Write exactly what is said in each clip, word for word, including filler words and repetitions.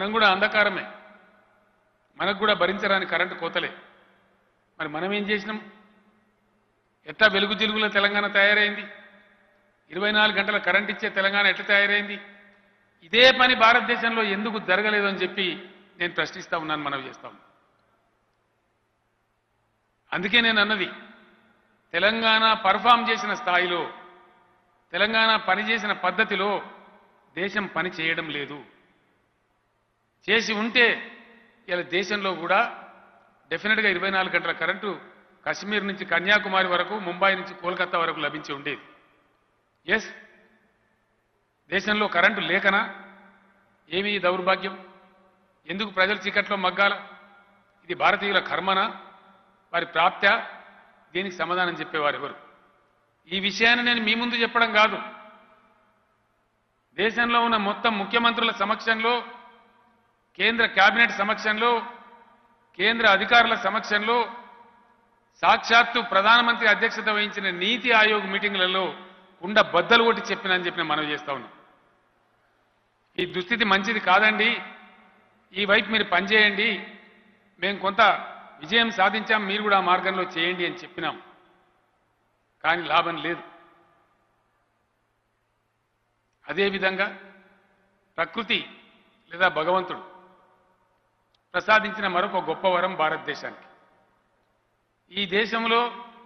మనం కూడా అంధకారమే, మనకు కూడా భరించరాని కరెంటు కోతలే. మరి మనం ఏం చేసినాం? ఎట్లా వెలుగు జిలుగుల తెలంగాణ తయారైంది? ఇరవై నాలుగు గంటల కరెంట్ ఇచ్చే తెలంగాణ ఎట్లా తయారైంది? ఇదే పని భారతదేశంలో ఎందుకు జరగలేదు అని చెప్పి నేను ప్రశ్నిస్తా ఉన్నాను, మనవి చేస్తా ఉన్నాను. అందుకే నేను అన్నది, తెలంగాణ పర్ఫామ్ చేసిన స్థాయిలో, తెలంగాణ పనిచేసిన పద్ధతిలో దేశం పని చేయడం లేదు. చేసి ఉంటే ఇలా దేశంలో కూడా డెఫినెట్గా ఇరవై నాలుగు గంటల కరెంటు కశ్మీర్ నుంచి కన్యాకుమారి వరకు, ముంబై నుంచి కోల్కతా వరకు లభించి ఉండేది. ఎస్, దేశంలో కరెంటు లేకనా? ఏమి దౌర్భాగ్యం? ఎందుకు ప్రజలు చీకట్లో మగ్గాల? ఇది భారతీయుల కర్మనా, వారి ప్రాప్త్యా? దీనికి సమాధానం చెప్పేవారు ఎవరు? ఈ విషయాన్ని నేను మీ ముందు చెప్పడం కాదు, దేశంలో ఉన్న మొత్తం ముఖ్యమంత్రుల సమక్షంలో, కేంద్ర కేబినెట్ సమక్షంలో, కేంద్ర అధికారుల సమక్షంలో, సాక్షాత్తు ప్రధానమంత్రి అధ్యక్షత వహించిన నీతి ఆయోగ్ మీటింగులలో కుండ బద్దలు కొట్టి చెప్పినని చెప్పిన మనవి చేస్తా ఉన్నాం. ఈ దుస్థితి మంచిది కాదండి, ఈ వైపు మీరు పనిచేయండి, మేము కొంత విజయం సాధించాం, మీరు కూడా ఆ మార్గంలో చేయండి అని చెప్పినాం. కానీ లాభం లేదు. అదేవిధంగా ప్రకృతి లేదా భగవంతుడు ప్రసాదించిన మరొక గొప్ప వరం భారతదేశానికి. ఈ దేశంలో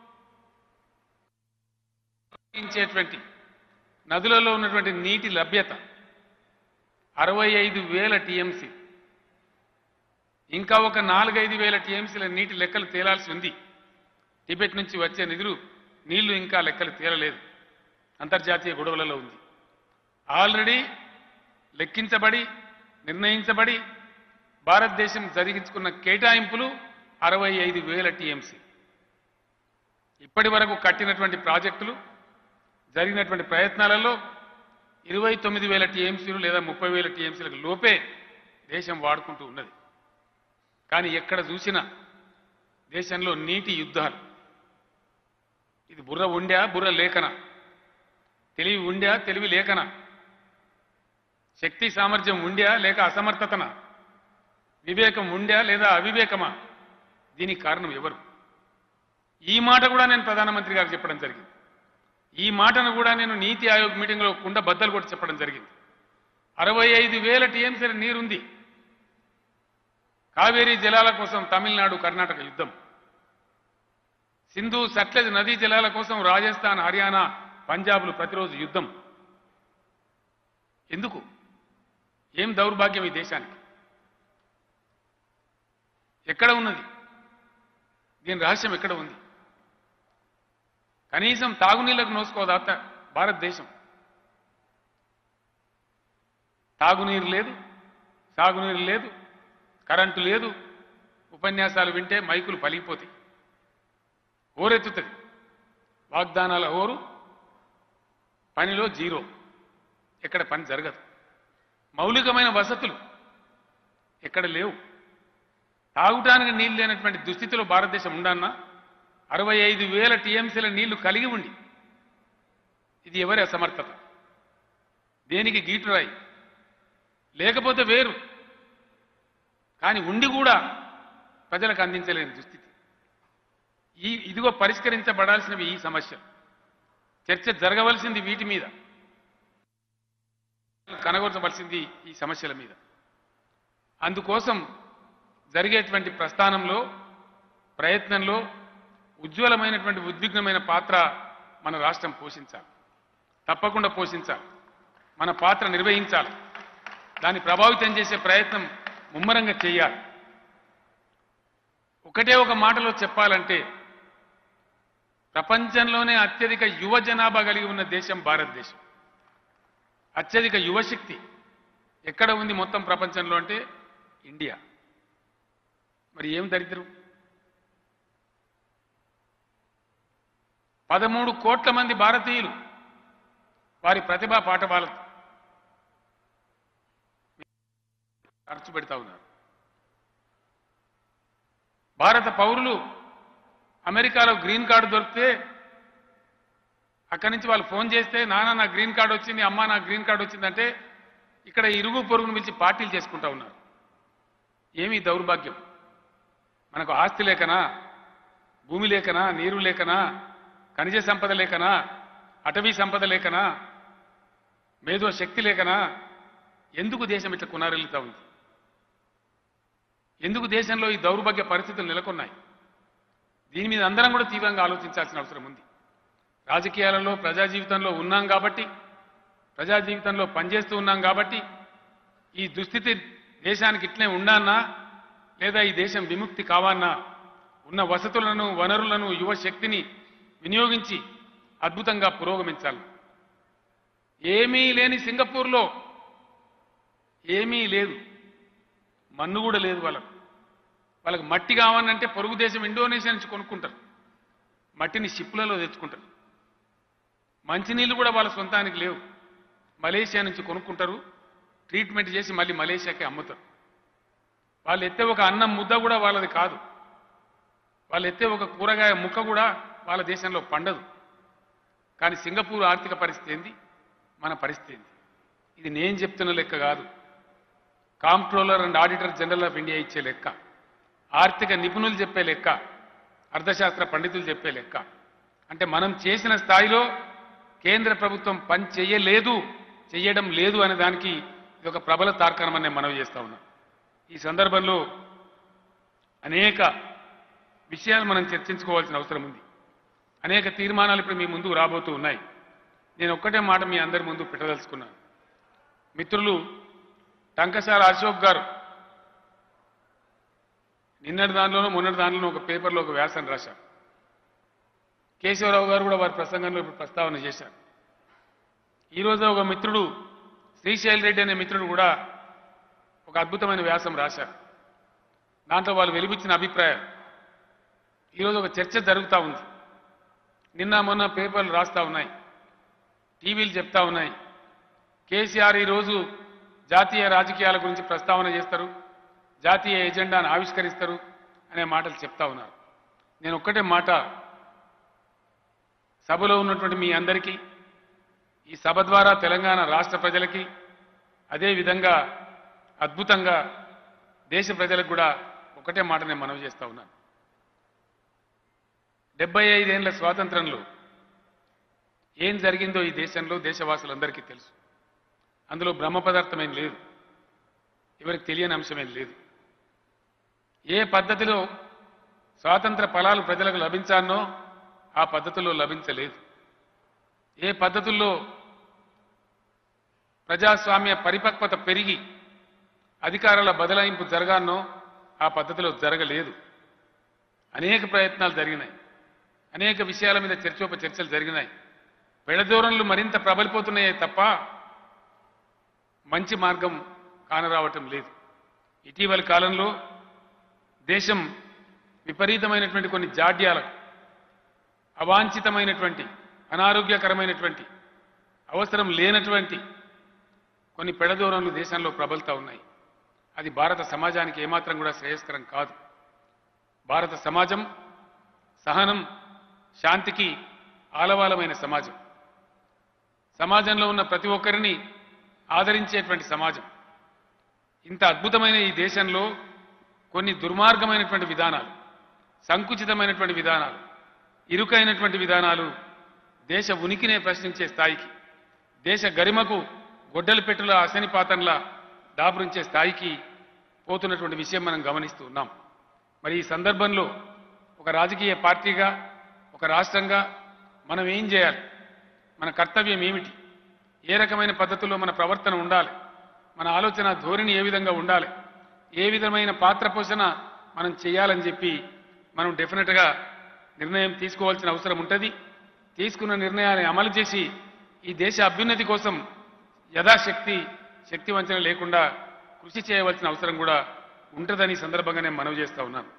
ప్రవహించేటువంటి నదులలో ఉన్నటువంటి నీటి లభ్యత అరవై ఐదు వేల టీఎంసీ. ఇంకా ఒక నాలుగైదు వేల టీఎంసీల నీటి లెక్కలు తేలాల్సి ఉంది. టిబెట్ నుంచి వచ్చే నిధులు నీళ్లు ఇంకా లెక్కలు తేలలేదు, అంతర్జాతీయ గొడవలలో ఉంది. ఆల్రెడీ లెక్కించబడి నిర్ణయించబడి భారతదేశం జరిగించుకున్న కేటాయింపులు అరవై ఐదు వేల టీఎంసీ. ఇప్పటి వరకు కట్టినటువంటి ప్రాజెక్టులు, జరిగినటువంటి ప్రయత్నాలలో ఇరవై తొమ్మిది వేల టీఎంసీలు లేదా ముప్పై వేల టీఎంసీలకు లోపే దేశం వాడుకుంటూ ఉన్నది. కానీ ఎక్కడ చూసినా దేశంలో నీటి యుద్ధాలు. ఇది బుర్ర ఉండా బుర్ర లేకనా? తెలివి ఉండా తెలివి లేకనా? శక్తి సామర్థ్యం ఉండా లేక అసమర్థతన? వివేకం ఉండా లేదా అవివేకమా? దీనికి కారణం ఎవరు? ఈ మాట కూడా నేను ప్రధానమంత్రి గారికి చెప్పడం జరిగింది. ఈ మాటను కూడా నేను నీతి ఆయోగ్ మీటింగ్లో కుండ బద్దలు కొట్టి చెప్పడం జరిగింది. అరవై ఐదు వేల టీఎంసీల నీరుంది. కావేరీ జలాల కోసం తమిళనాడు కర్ణాటక యుద్ధం, సింధు సట్లెజ్ నదీ జలాల కోసం రాజస్థాన్ హర్యానా పంజాబ్లు ప్రతిరోజు యుద్ధం. ఎందుకు? ఏం దౌర్భాగ్యం ఈ దేశానికి? ఎక్కడ ఉన్నది దీని రహస్యం? ఎక్కడ ఉంది? కనీసం తాగునీళ్లకు నోసుకోదా భారతదేశం? తాగునీరు లేదు, సాగునీరు లేదు, కరెంటు లేదు. ఉపన్యాసాలు వింటే మైకులు పలిగిపోతాయి, హోరెత్తుతుంది. వాగ్దానాల హోరు, పనిలో జీరో. ఎక్కడ పని జరగదు. మౌలికమైన వసతులు ఎక్కడ లేవు. తాగుటానికి నీళ్లు లేనటువంటి దుస్థితిలో భారతదేశం ఉండన్నా అరవై ఐదు వేల టీఎంసీల నీళ్లు కలిగి ఉండి ఇది ఎవరి అసమర్థత? దేనికి గీటురాయి? లేకపోతే వేరు, కానీ ఉండి కూడా ప్రజలకు అందించలేని దుస్థితి. ఈ ఇదిగో పరిష్కరించబడాల్సినవి ఈ సమస్య. చర్చ జరగవలసింది వీటి మీద, కనగొరచవలసింది ఈ సమస్యల మీద. అందుకోసం జరిగేటువంటి ప్రస్థానంలో, ప్రయత్నంలో ఉజ్వలమైనటువంటి ఉద్విగ్నమైన పాత్ర మన రాష్ట్రం పోషించాలి, తప్పకుండా పోషించాలి. మన పాత్ర నిర్వహించాలి. దాన్ని ప్రభావితం చేసే ప్రయత్నం ముమ్మరంగా చేయాలి. ఒకటే ఒక మాటలో చెప్పాలంటే, ప్రపంచంలోనే అత్యధిక యువ జనాభా కలిగి ఉన్న దేశం భారతదేశం. అత్యధిక యువశక్తి ఎక్కడ ఉంది మొత్తం ప్రపంచంలో అంటే ఇండియా. మరి ఏం దరిద్రం? పదమూడు కోట్ల మంది భారతీయులు వారి ప్రతిభా పాఠవాలతో ఖర్చు పెడతా ఉన్నారు. భారత పౌరులు అమెరికాలో గ్రీన్ కార్డు దొరికితే అక్కడి నుంచి వాళ్ళు ఫోన్ చేస్తే, నాన్న నా గ్రీన్ కార్డు వచ్చింది, అమ్మ నా గ్రీన్ కార్డు వచ్చిందంటే ఇక్కడ ఇరుగు పొరుగును పిలిచి పార్టీలు చేసుకుంటా ఉన్నారు. ఏమీ దౌర్భాగ్యం? మనకు ఆస్తి లేకనా, భూమి లేకనా, నీరు లేకనా, ఖనిజ సంపద లేకనా, అటవీ సంపద లేకనా, మేధో శక్తి లేకనా? ఎందుకు దేశం ఇట్లా కొనారెళ్తా ఉంది? ఎందుకు దేశంలో ఈ దౌర్భాగ్య పరిస్థితులు నెలకొన్నాయి? దీని మీద అందరం కూడా తీవ్రంగా ఆలోచించాల్సిన అవసరం ఉంది. రాజకీయాలలో ప్రజా జీవితంలో ఉన్నాం కాబట్టి, ప్రజా జీవితంలో పనిచేస్తూ ఉన్నాం కాబట్టి ఈ దుస్థితి దేశానికి ఇట్లే ఉండానా లేదా ఈ దేశం విముక్తి కావాలన్నా ఉన్న వసతులను, వనరులను, యువ శక్తిని వినియోగించి అద్భుతంగా పురోగమించాలి. ఏమీ లేని సింగపూర్లో ఏమీ లేదు, మన్ను కూడా లేదు. వాళ్ళకు వాళ్ళకి మట్టి కావాలంటే పొరుగు దేశం ఇండోనేషియా నుంచి కొనుక్కుంటారు, మట్టిని షిప్లలో తెచ్చుకుంటారు. మంచినీళ్ళు కూడా వాళ్ళ సొంతానికి లేవు, మలేషియా నుంచి కొనుక్కుంటారు, ట్రీట్మెంట్ చేసి మళ్ళీ మలేషియాకి అమ్ముతారు. వాళ్ళు ఎత్తే ఒక అన్నం ముద్ద కూడా వాళ్ళది కాదు, వాళ్ళు ఎత్తే ఒక కూరగాయ ముక్క కూడా వాళ్ళ దేశంలో పండదు. కానీ సింగపూర్ ఆర్థిక పరిస్థితి ఏంది, మన పరిస్థితి ఏంది? ఇది నేను చెప్తున్న లెక్క కాదు, comptroller and auditor general of India ఇచ్చే లెక్క, ఆర్థిక నిపుణులు చెప్పే లెక్క, అర్థశాస్త్ర పండితులు చెప్పే లెక్క. అంటే మనం చేసిన స్థాయిలో కేంద్ర ప్రభుత్వం పని చేయలేదు, చేయడం లేదు అనే దానికి ఇది ఒక ప్రబల తార్కాణం అని నేను మనవి చేస్తా ఉన్నా. ఈ సందర్భంలో అనేక విషయాలు మనం చర్చించుకోవాల్సిన అవసరం ఉంది. అనేక తీర్మానాలు ఇప్పుడు మీ ముందుకు రాబోతూ ఉన్నాయి. నేను ఒక్కటే మాట మీ అందరి ముందు పెట్టదలుచుకున్నాను. మిత్రులు టంకసాల అశోక్ గారు నిన్నటి దానిలోనూ మొన్నటి దానిలోనూ ఒక పేపర్లో ఒక వ్యాసం రాశారు. కేశవరావు గారు కూడా వారి ప్రసంగంలో ఇప్పుడు ప్రస్తావన చేశారు. ఈరోజు ఒక మిత్రుడు శ్రీశైల్ రెడ్డి అనే మిత్రుడు కూడా ఒక అద్భుతమైన వ్యాసం రాశారు. దాంట్లో వాళ్ళు వెలిబుచ్చిన అభిప్రాయం ఈరోజు ఒక చర్చ జరుగుతూ ఉంది. నిన్న మొన్న పేపర్లు రాస్తూ ఉన్నాయి, టీవీలు చెప్తా ఉన్నాయి. కేసీఆర్ ఈరోజు జాతీయ రాజకీయాల గురించి ప్రస్తావన చేస్తారు, జాతీయ ఎజెండాను ఆవిష్కరిస్తారు అనే మాటలు చెప్తా ఉన్నారు. నేను ఒక్కటే మాట సభలో ఉన్నటువంటి మీ అందరికీ, ఈ సభ ద్వారా తెలంగాణ రాష్ట్ర ప్రజలకి, అదేవిధంగా అద్భుతంగా దేశ ప్రజలకు కూడా ఒకటే మాట నేను మనవి చేస్తా ఉన్నాను. డెబ్బై ఐదేళ్ల స్వాతంత్రంలో ఏం జరిగిందో ఈ దేశంలో దేశవాసులందరికీ తెలుసు. అందులో బ్రహ్మ పదార్థమేం లేదు, ఎవరికి తెలియని అంశమేం లేదు. ఏ పద్ధతిలో స్వాతంత్ర ఫలాలు ప్రజలకు లభించానో ఆ పద్ధతుల్లో లభించలేదు. ఏ పద్ధతుల్లో ప్రజాస్వామ్య పరిపక్వత పెరిగి అధికారాల బదలాయింపు జరగానో ఆ పద్ధతిలో జరగలేదు. అనేక ప్రయత్నాలు జరిగినాయి, అనేక విషయాల మీద చర్చోప చర్చలు జరిగినాయి. పెడధోరణులు మరింత ప్రబలిపోతున్నాయే తప్ప మంచి మార్గం కానరావటం లేదు. ఇటీవలి కాలంలో దేశం విపరీతమైనటువంటి కొన్ని జాడ్యాలకు, అవాంఛితమైనటువంటి, అనారోగ్యకరమైనటువంటి, అవసరం లేనటువంటి కొన్ని పెడధోరణులు దేశంలో ప్రబలుతూ ఉన్నాయి. అది భారత సమాజానికి ఏమాత్రం కూడా శ్రేయస్కరం కాదు. భారత సమాజం సహనం, శాంతికి ఆలవాలమైన సమాజం, సమాజంలో ఉన్న ప్రతి ఒక్కరిని ఆదరించేటువంటి సమాజం. ఇంత అద్భుతమైన ఈ దేశంలో కొన్ని దుర్మార్గమైనటువంటి విధానాలు, సంకుచితమైనటువంటి విధానాలు, ఇరుకైనటువంటి విధానాలు దేశ ఉనికినే ప్రశ్నించే స్థాయికి, దేశ గరిమకు గొడ్డలి పెట్టుల అశనిపాతంలా దాపురించే స్థాయికి పోతున్నటువంటి విషయం మనం గమనిస్తూ ఉన్నాం. మరి ఈ సందర్భంలో ఒక రాజకీయ పార్టీగా, ఒక రాష్ట్రంగా మనం ఏం చేయాలి, మన కర్తవ్యం ఏమిటి, ఏ రకమైన పద్ధతుల్లో మన ప్రవర్తన ఉండాలి, మన ఆలోచన ధోరణి ఏ విధంగా ఉండాలి, ఏ విధమైన పాత్ర పోషణ మనం చేయాలని చెప్పి మనం డెఫినెట్గా నిర్ణయం తీసుకోవాల్సిన అవసరం ఉంటుంది. తీసుకున్న నిర్ణయాన్ని అమలు చేసి ఈ దేశ అభ్యున్నతి కోసం యథాశక్తి శక్తి వంచన లేకుండా కృషి చేయవలసిన అవసరం కూడా ఉంటుందని సందర్భంగా నేను మనవి చేస్తా ఉన్నాను.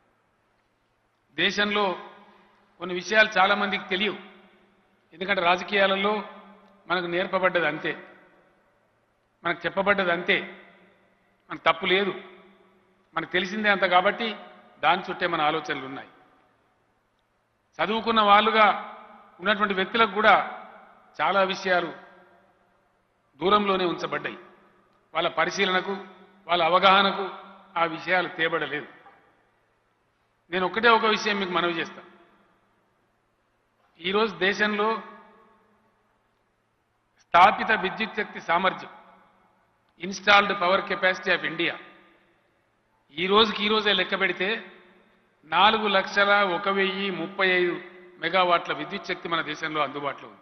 దేశంలో కొన్ని విషయాలు చాలామందికి తెలియవు, ఎందుకంటే రాజకీయాలలో మనకు నేర్పబడ్డది అంతే, మనకు చెప్పబడ్డది అంతే, మనకు తప్పు లేదు, మనకు తెలిసిందే అంత కాబట్టి దాని చుట్టే మన ఆలోచనలు ఉన్నాయి. చదువుకున్న వాళ్ళుగా ఉన్నటువంటి వ్యక్తులకు కూడా చాలా విషయాలు దూరంలోనే ఉంచబడ్డాయి. వాళ్ళ పరిశీలనకు, వాళ్ళ అవగాహనకు, ఆ విషయాలు తేబడలేదు. నేను ఒకటే ఒక విషయం మీకు మనవి చేస్తా. ఈరోజు దేశంలో స్థాపిత విద్యుత్ శక్తి సామర్థ్యం, installed power capacity of India ఈ రోజుకి ఈ రోజే లెక్క పెడితే నాలుగు లక్షల ఒక వెయ్యి ముప్పై ఐదు మెగావాట్ల విద్యుత్ శక్తి మన దేశంలో అందుబాటులో ఉంది.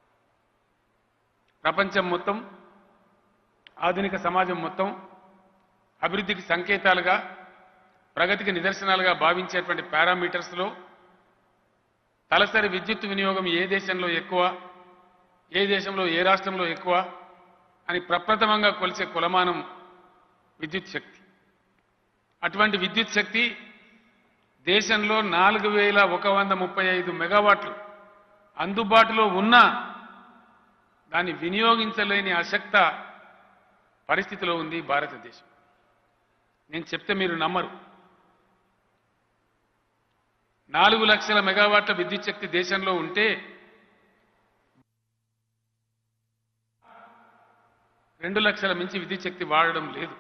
ప్రపంచం మొత్తం, ఆధునిక సమాజం మొత్తం అభివృద్ధికి సంకేతాలుగా, ప్రగతికి నిదర్శనాలుగా భావించేటువంటి పారామీటర్స్లో తలసరి విద్యుత్ వినియోగం ఏ దేశంలో ఎక్కువ, ఏ దేశంలో ఏ రాష్ట్రంలో ఎక్కువ అని ప్రప్రథమంగా కొలిసే కొలమానం విద్యుత్ శక్తి. అటువంటి విద్యుత్ శక్తి దేశంలో నాలుగు వేల ఒక వంద ముప్పై ఐదు మెగావాట్లు అందుబాటులో ఉన్నా దాన్ని వినియోగించలేని అశక్త పరిస్థితిలో ఉంది భారతదేశం. నేను చెప్తే మీరు నమ్మరు. నాలుగు లక్షల మెగావాట్ల విద్యుత్ శక్తి దేశంలో ఉంటే రెండు లక్షల మించి విద్యుత్ శక్తి వాడడం లేదు.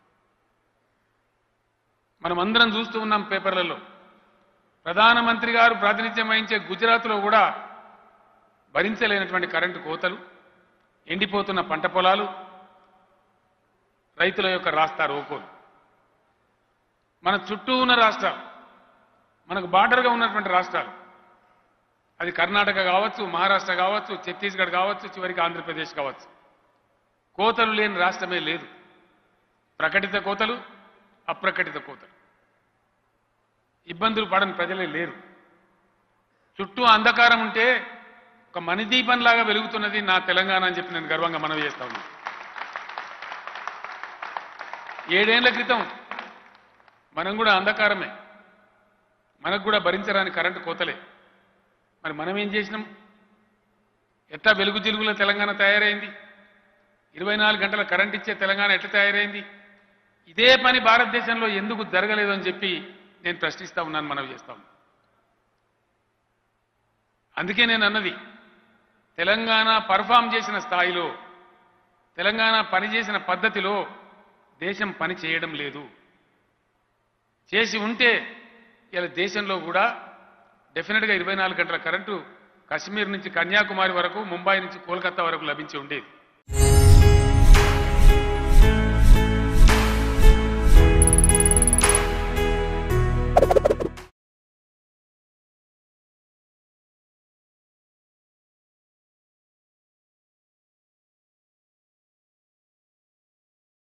మనం అందరం చూస్తూ ఉన్నాం పేపర్లలో. ప్రధానమంత్రి గారు ప్రాతినిధ్యం వహించే గుజరాత్లో కూడా భరించలేనటువంటి కరెంటు కోతలు, ఎండిపోతున్న పంట పొలాలు, రైతుల యొక్క రాస్తా రోకోలు. మన చుట్టూ ఉన్న రాష్ట్రాలు, మనకు బార్డర్గా ఉన్నటువంటి రాష్ట్రాలు, అది కర్ణాటక కావచ్చు, మహారాష్ట్ర కావచ్చు, ఛత్తీస్గఢ్ కావచ్చు, చివరికి ఆంధ్రప్రదేశ్ కావచ్చు, కోతలు లేని రాష్ట్రమే లేదు. ప్రకటిత కోతలు, అప్రకటిత కోతలు. ఇబ్బందులు పడని ప్రజలే లేరు. చుట్టూ అంధకారం ఉంటే ఒక మణిదీపంలాగా వెలుగుతున్నది నా తెలంగాణ అని చెప్పి నేను గర్వంగా మనవి చేస్తా ఉన్నాను. ఏడేళ్ల క్రితం మనం కూడా అంధకారమే, మనకు కూడా భరించరాని కరెంటు కోతలే. మరి మనం ఏం చేసినాం? ఎట్లా వెలుగు జిలుగుల తెలంగాణ తయారైంది? ఇరవై నాలుగు గంటల కరెంట్ ఇచ్చే తెలంగాణ ఎట్లా తయారైంది? ఇదే పని భారతదేశంలో ఎందుకు జరగలేదు అని చెప్పి నేను ప్రశ్నిస్తా ఉన్నాను, మనవి చేస్తా ఉన్నాను. అందుకే నేను అన్నది, తెలంగాణ పర్ఫామ్ చేసిన స్థాయిలో, తెలంగాణ పనిచేసిన పద్ధతిలో దేశం పని చేయడం లేదు. చేసి ఉంటే ఇలా దేశంలో కూడా డెఫినెట్గా ఇరవై నాలుగు గంటల కరెంటు కశ్మీర్ నుంచి కన్యాకుమారి వరకు, ముంబై నుంచి కోల్కతా వరకు లభించి ఉండేది.